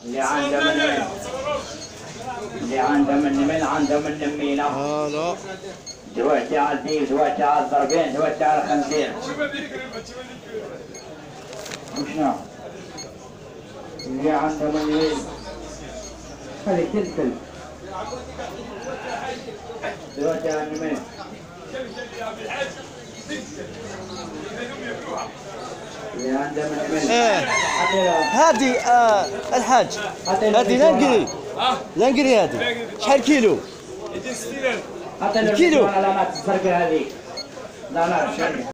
اللي عنده من نمينة. لا دلوقتي على الديب، دلوقتي على الضربين، دلوقتي على الخنزير. وشنو؟ اللي عنده من يمين خليك تلتل. دلوقتي على اليمين. اللي عنده من يمين. هادي الحاج، هادي لانقري، لانقري هادي شحال كيلو؟ الكيلو علامات الزرقاء هذيك. لا لا